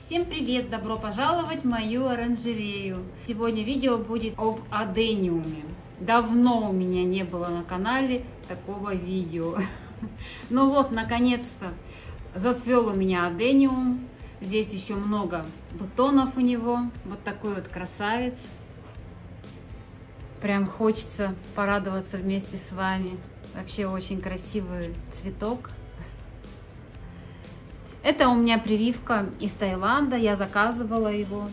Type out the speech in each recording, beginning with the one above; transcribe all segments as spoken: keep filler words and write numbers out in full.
Всем привет! Добро пожаловать в мою оранжерею! Сегодня видео будет об адениуме. Давно у меня не было на канале такого видео. Ну вот, наконец-то зацвел у меня адениум. Здесь еще много бутонов у него. Вот такой вот красавец. Прям хочется порадоваться вместе с вами. Вообще очень красивый цветок. Это у меня прививка из Таиланда, я заказывала его.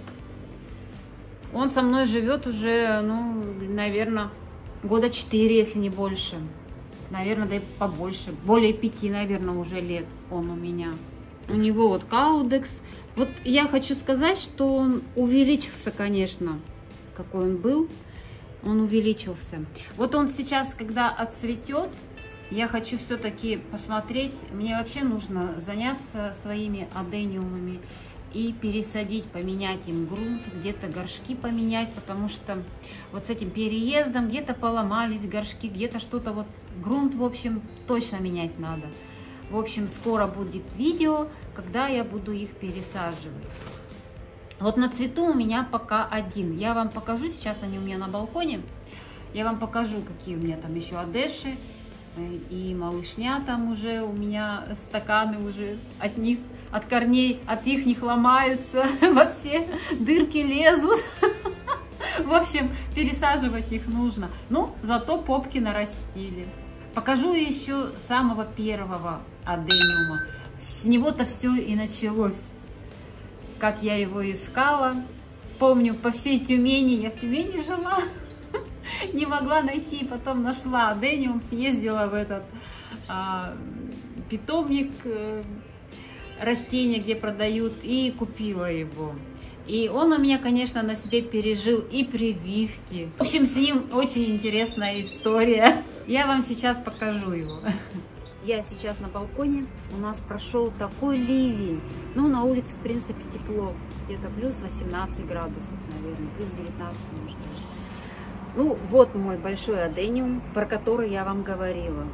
Он со мной живет уже, ну, наверное, года четыре, если не больше. Наверное, да и побольше. Более пяти, наверное, уже лет он у меня. У него вот каудекс. Вот я хочу сказать, что он увеличился, конечно, какой он был. Он увеличился. Вот он сейчас, когда отцветет, я хочу все-таки посмотреть, мне вообще нужно заняться своими адениумами и пересадить, поменять им грунт, где-то горшки поменять, потому что вот с этим переездом где-то поломались горшки, где-то что-то вот, грунт, в общем, точно менять надо. В общем, скоро будет видео, когда я буду их пересаживать. Вот на цвету у меня пока один. Я вам покажу, сейчас они у меня на балконе, я вам покажу, какие у меня там еще адеши. И малышня там уже, у меня стаканы уже от них, от корней, от их них ломаются, во все дырки лезут. В общем, пересаживать их нужно. Ну, зато попки нарастили. Покажу еще самого первого адениума. С него-то все и началось. Как я его искала. Помню, по всей Тюмени, я в Тюмени жила. Не могла найти, потом нашла адениум, съездила в этот а, питомник э, растения, где продают, и купила его. И он у меня, конечно, на себе пережил и прививки. В общем, с ним очень интересная история. Я вам сейчас покажу его. Я сейчас на балконе, у нас прошел такой ливень. Ну, на улице, в принципе, тепло. Где-то плюс восемнадцать градусов, наверное, плюс девятнадцать, может даже. Ну, вот мой большой адениум, про который я вам говорила.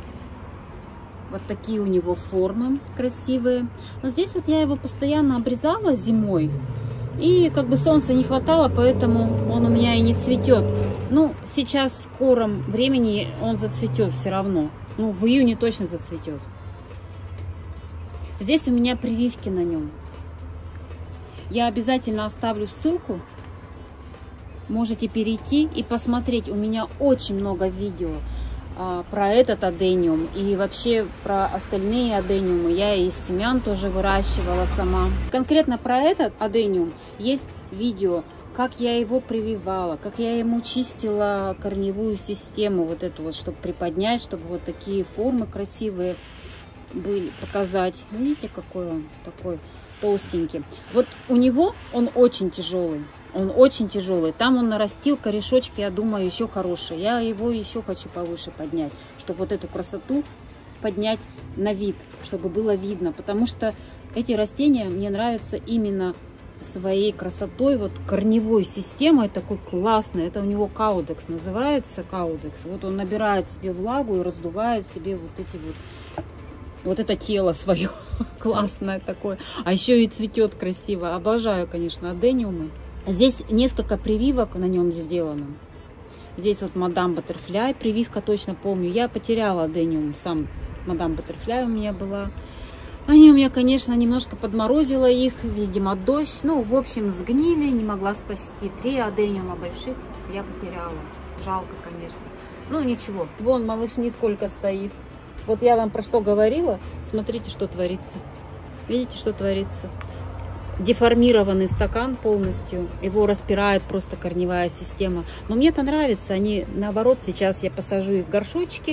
Вот такие у него формы красивые. Но здесь вот я его постоянно обрезала зимой. И как бы солнца не хватало, поэтому он у меня и не цветет. Ну, сейчас в скором времени он зацветет все равно. Ну, в июне точно зацветет. Здесь у меня прививки на нем. Я обязательно оставлю ссылку. Можете перейти и посмотреть. У меня очень много видео а, про этот адениум и вообще про остальные адениумы. Я из семян тоже выращивала сама. Конкретно про этот адениум есть видео, как я его прививала, как я ему чистила корневую систему, вот эту вот, чтобы приподнять, чтобы вот такие формы красивые были, показать. Видите, какой он такой толстенький. Вот у него он очень тяжелый. Он очень тяжелый. Там он нарастил корешочки, я думаю, еще хорошие. Я его еще хочу повыше поднять, чтобы вот эту красоту поднять на вид, чтобы было видно. Потому что эти растения мне нравятся именно своей красотой, вот корневой системой такой классной. Это у него каудекс называется, каудекс. Вот он набирает себе влагу и раздувает себе вот эти вот, вот это тело свое классное такое. А еще и цветет красиво. Обожаю, конечно, адениумы. Здесь несколько прививок на нем сделано. Здесь вот мадам Баттерфляй, прививка точно помню. Я потеряла адениум, сам мадам Баттерфляй у меня была. Они у меня, конечно, немножко подморозила их, видимо, дождь. Ну, в общем, сгнили, не могла спасти. Три адениума больших я потеряла. Жалко, конечно. Ну, ничего. Вон малышни сколько стоит. Вот я вам про что говорила. Смотрите, что творится. Видите, что творится? Деформированный стакан полностью, его распирает просто корневая система. Но мне это нравится, они наоборот, сейчас я посажу их в горшочки,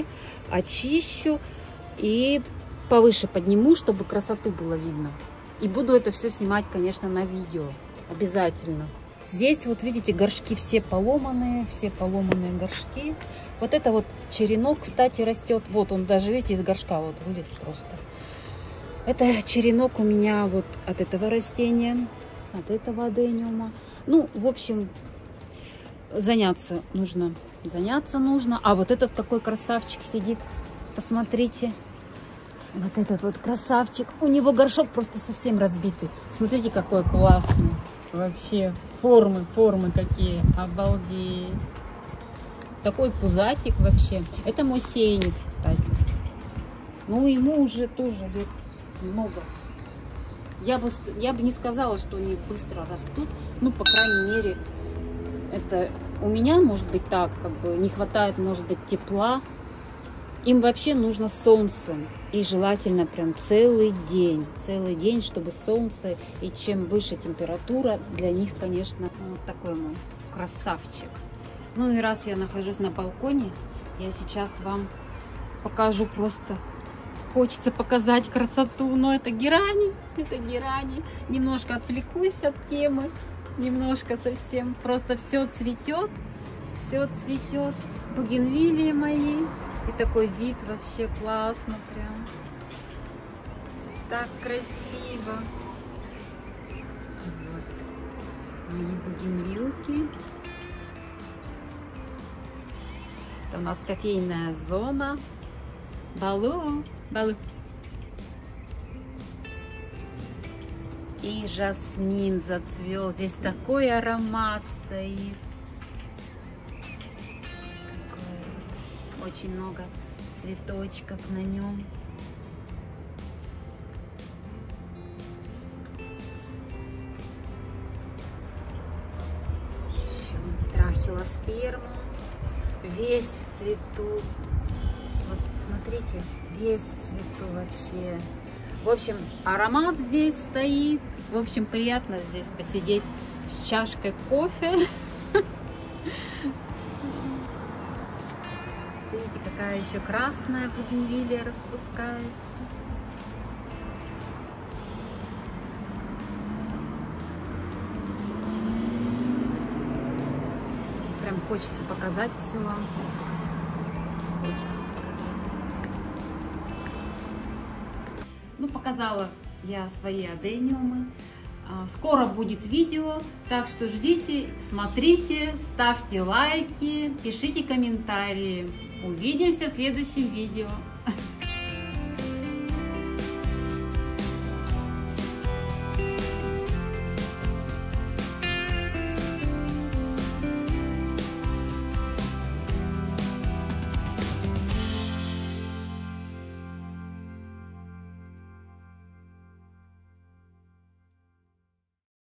очищу и повыше подниму, чтобы красоту было видно. И буду это все снимать, конечно, на видео, обязательно. Здесь вот видите, горшки все поломанные, все поломанные горшки. Вот это вот черенок, кстати, растет. Вот он даже, видите, из горшка вот вылез просто. Это черенок у меня вот от этого растения, от этого адениума. Ну, в общем, заняться нужно, заняться нужно. А вот этот какой красавчик сидит, посмотрите. Вот этот вот красавчик. У него горшок просто совсем разбитый. Смотрите, какой классный. Вообще, формы, формы какие. Обалдеть. Такой пузатик вообще. Это мой сеянец, кстати. Ну, ему уже тоже лет много. Я бы, я бы не сказала, что они быстро растут. Ну, по крайней мере, это у меня, может быть, так, как бы не хватает, может быть, тепла. Им вообще нужно солнце. И желательно прям целый день. Целый день, чтобы солнце. И чем выше температура, для них, конечно, вот такой мой красавчик. Ну и раз я нахожусь на балконе, я сейчас вам покажу просто. Хочется показать красоту, но это герани, это герани. Немножко отвлекусь от темы, немножко совсем. Просто все цветет, все цветет. Бугенвилии мои. И такой вид вообще классно прям. Так красиво. Вот мои бугенвилки. Это у нас кофейная зона. Балу, балу. И жасмин зацвел. Здесь такой аромат стоит. Такой, очень много цветочков на нем. Еще трахилоспермум. Весь в цвету. Вот смотрите, весь в цвету вообще. В общем, аромат здесь стоит. В общем, приятно здесь посидеть с чашкой кофе. Видите, какая еще красная бугенвилия распускается. Прям хочется показать все вам. Хочется показать. Ну, показала я свои адениумы. Скоро будет видео, так что ждите, смотрите, ставьте лайки, пишите комментарии. Увидимся в следующем видео.